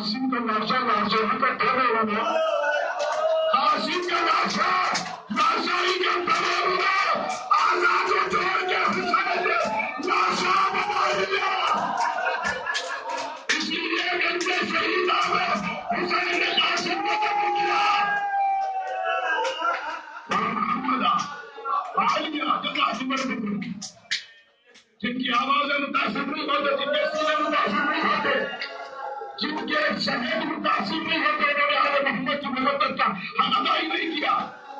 قاسم کا ناشا ہی کرتا رہا، قاسم کا ناشا ہی کرتا رہا، آزاد کو چھوڑ کے حسین نے ناشا بنا لیا۔ اس لیے گندے شہید آئے حسین نے قاسم کو قتل کیا۔ محمد جن کی آوازیں متاثر نہیں ہوتے، جن کے سینے متاثر نہیں ہوتے، جن کے شہید متاثر نہیں ہوتے، انہوں نے آل محمد کی محبت کا حق ادا ہی نہیں کیا۔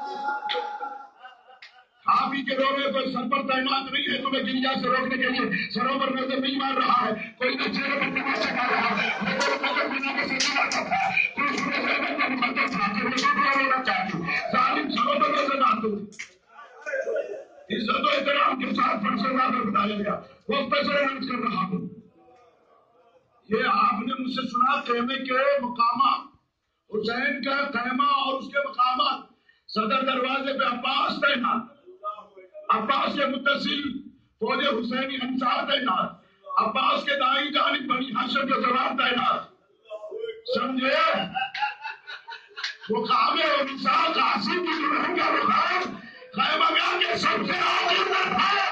آپ ہی کے رونے کوئی سر پر تعینات نہیں ہے تمہیں گریا سے روکنے کے لیے، سروں پر نظر نہیں مار رہا ہے، کوئی نہ چہرے پر تماشا کر رہا ہے، نہ کوئی نظر بنا کے سچی کرتا تھا، کوئی سنے سے میں نے مدد تھا کہ وہ دوسرا رونا چاہتی، ظالم سروں پر نظر آتے تھے۔ عزت و احترام کے ساتھ فرض زیادہ بتایا گیا، مختصر عرض کر رہا ہوں۔ یہ آپ نے مجھ سے سنا خیمے کے مقامات، حسین کا خیمہ اور اس کے مقامات، صدر دروازے پہ عباس تعینات، عباس کے متصل فوج حسینی انصار تعینات، عباس کے دائیں جانب بنی ہاشم کے سوار تعینات، سمجھے؟ مقام اور مثال قاسم کی دلہن کا مقام خیمہ گاہ کے سب سے آخر میں تھا،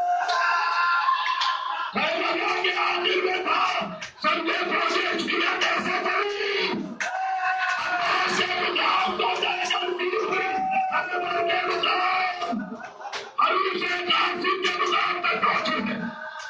خیمہ گاہ کے آخر میں تھا، سمجھے؟ فوجیں اچھلیاں کیسے پڑی، عباس کے مقام کو جائے کرتی ہوئی اکبر کے مقام عروس قاسم کے مقام تک پہنچے تھے۔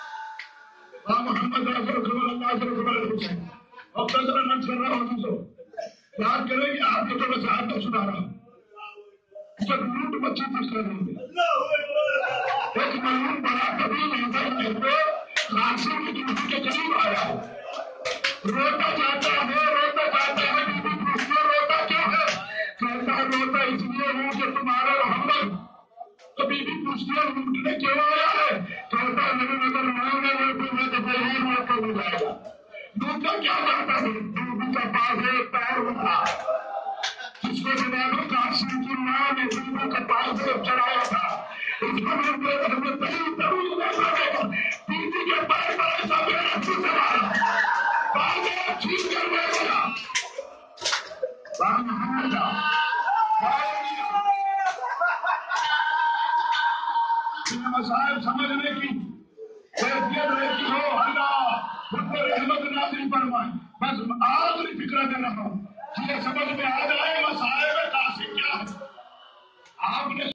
محمد رسول اللہ صلی اللہ علیہ وسلم مختصر نقص کر رہا ہوں تو یاد کریں کہ آپ کو تو وضاحت تو سنا رہا ہوں۔ جب لوٹ بچی تک کر رہے ہیں ایک معلوم بڑا کبھی نظر کہتے قاسم کی دلہن کے قریب آیا ہے، روتا جاتا ہے بی بی پوچھتے روتا کیوں ہے؟ کہتا ہے روتا اس لیے ہوں کہ تمہارا محمد۔ تو بی بی پوچھتی ہے لوٹنے کیوں آیا ہے؟ کہتا ہے میری نظر مانگنے میں تو بہیر میں تو ہو جائے گا۔ لوٹا کیا چاہتا ہے؟ بی بی کا پاس ایک پیر اٹھا جس کو جناب قاسم کی ماں نے بیوی کے پاس سے چڑھایا تھا، اس کو بیوی کے پیر پر ایسا میرا چھوٹ مارا پاگے ٹھیک کر لے گیا۔ مسائل سمجھنے کی کیفیت رہتی ہو، اللہ خود کو رحمت نازل فرمائے۔ بس آخری فکر دے رہا ہوں، یہ سمجھ میں آ جائے مسائل قاسم کیا ہے۔ آپ نے